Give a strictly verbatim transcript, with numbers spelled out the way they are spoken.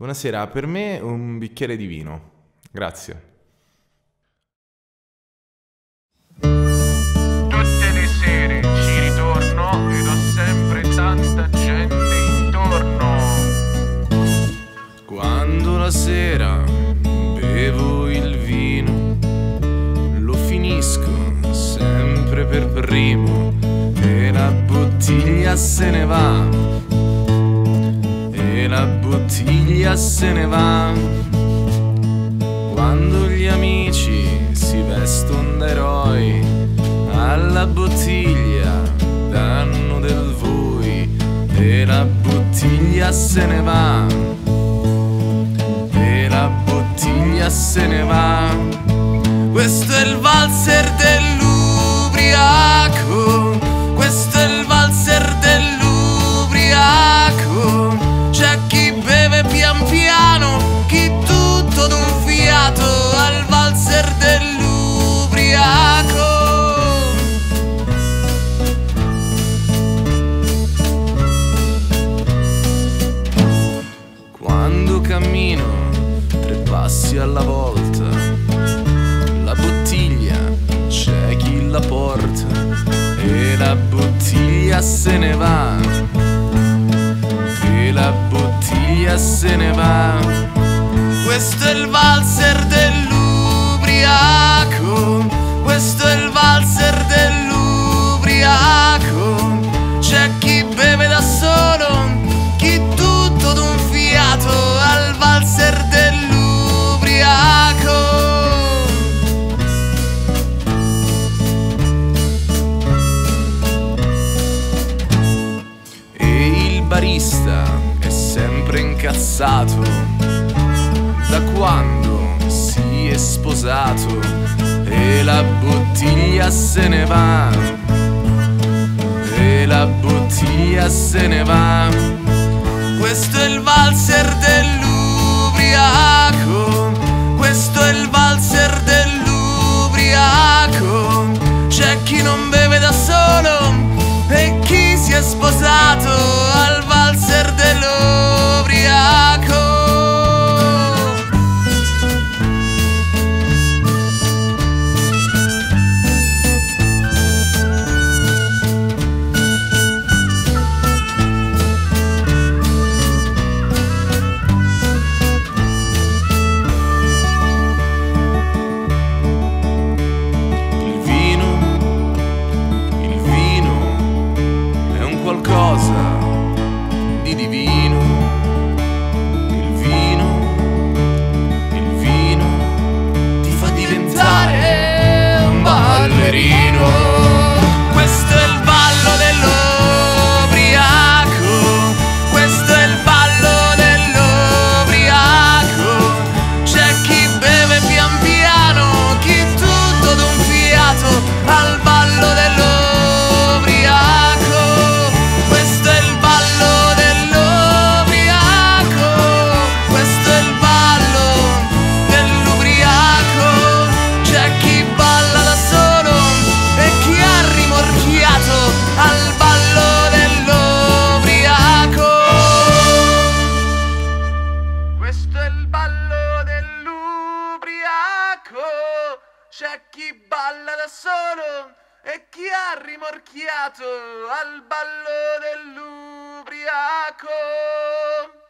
Buonasera, per me un bicchiere di vino. Grazie. Tutte le sere ci ritorno ed ho sempre tanta gente intorno. Quando la sera bevo il vino, lo finisco sempre per primo e la bottiglia se ne va. E la bottiglia se ne va. Quando gli amici si veston da eroi, alla bottiglia danno del voi. E la bottiglia se ne va. E la bottiglia se ne va. Questo è il valzer dell'ubriaco. Questo è il valzer dell'ubriaco. C'è chi beve pian piano, chi tutto d'un fiato, al valzer dell'ubriaco. Quando cammino tre passi alla volta, la bottiglia c'è chi la porta e la bottiglia se ne va. E la bottiglia se ne va. Questo è il valzer dell'ubriaco. Questo è il valzer dell'ubriaco. C'è chi beve da solo, chi tutto d'un fiato, al valzer dell'ubriaco. E il barista è sempre incazzato da quando si è sposato e la bottiglia se ne va. E la bottiglia se ne va. Questo è il valzer dell'ubriaco. Questo è il valzer dell'ubriaco. C'è chi non beve da solo e chi si è sposato, al valzer dell'ubriaco. Il vino, il vino è un qualcosa di divino. Il vino, il vino ti fa diventare un ballerino. Questo è il ballo dell'ubriaco. Questo è il ballo dell'ubriaco. C'è chi beve pian piano, chi tutto d'un fiato, al ballo dell'ubriaco. Questo è il ballo dell'ubriaco. Questo è il ballo dell'ubriaco. C'è chi balla da solo e chi ha rimorchiato, al ballo dell'ubriaco. Questo è il ballo dell'ubriaco. C'è chi balla da solo e chi ha rimorchiato, al ballo dell'ubriaco.